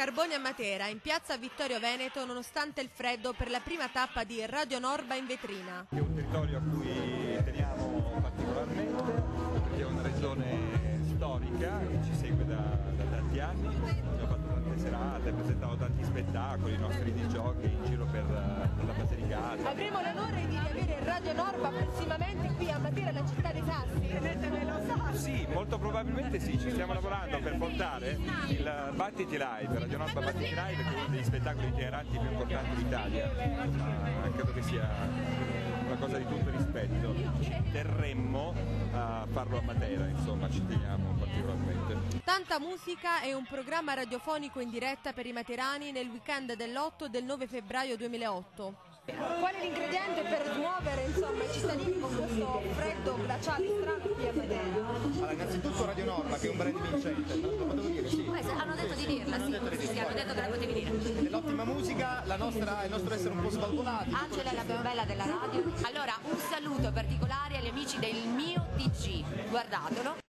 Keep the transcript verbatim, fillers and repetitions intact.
Carboni a Matera, in piazza Vittorio Veneto, nonostante il freddo, per la prima tappa di Radio Norba in vetrina. È un territorio a cui teniamo particolarmente, perché è una regione storica che ci segue da, da tanti anni. Abbiamo fatto tante serate, presentato tanti spettacoli, i nostri disgiochi in giro per, per la Basilicata. Avremo l'onore di avere Radio Norba prossimamente qui a Matera, la città dei sassi. Sì, molto probabilmente sì, ci stiamo lavorando per portare il Battiti Live, Radio Norba Battiti Live, che è uno degli spettacoli itineranti più importanti d'Italia, ma credo che sia una cosa di tutto rispetto. Terremmo a farlo a Matera, insomma, ci teniamo particolarmente. Tanta musica e un programma radiofonico in diretta per i materani nel weekend dell'otto e del nove febbraio duemilaotto. Qual è l'ingrediente per smuovere insomma, i cittadini con questo freddo glaciale strano qui a Matera? Allora, innanzitutto Radio Norba, che è un brand vincente, lo devo dire, sì. Beh, hanno detto di dirla, sì, detto di sì, sì, dirla. hanno detto che la potevi dire. Dell'ottima musica, la nostra, il nostro essere un po' svalvolati. Angela è la più bella della radio. Allora, un saluto particolare agli amici del mio T G, guardatelo.